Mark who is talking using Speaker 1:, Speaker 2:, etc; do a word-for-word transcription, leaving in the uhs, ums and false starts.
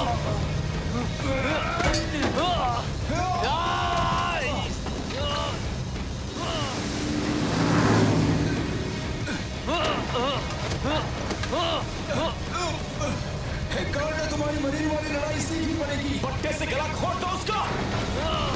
Speaker 1: तुम्हारी मरी वाली लड़ाई सीखनी पड़ेगी।
Speaker 2: पट्टे से गला घोट दो उसका।